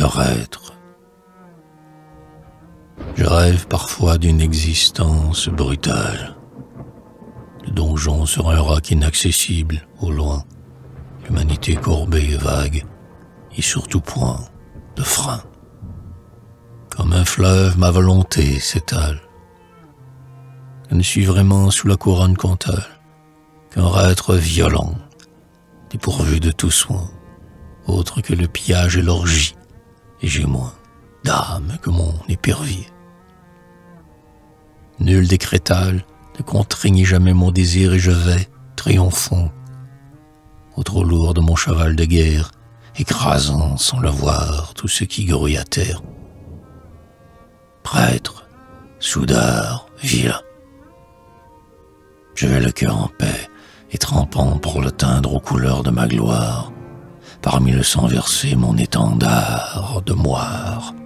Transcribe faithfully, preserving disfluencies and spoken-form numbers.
leur être. Je rêve parfois d'une existence brutale. Le donjon sur un roc inaccessible, au loin, l'humanité courbée et vague, et surtout point de frein. Comme un fleuve, ma volonté s'étale. Je ne suis vraiment sous la couronne comtale qu'un être violent, dépourvu de tout soin, autre que le pillage et l'orgie, et j'ai moins d'âme que mon épervier. Nul décrétal ne contraignit jamais mon désir, et je vais, triomphant, au trop lourd de mon cheval de guerre, écrasant sans le voir tout ce qui grouille à terre. Prêtre, soudeur, vilain, je vais le cœur en paix et trempant pour le teindre aux couleurs de ma gloire, parmi le sang versé mon étendard de moire.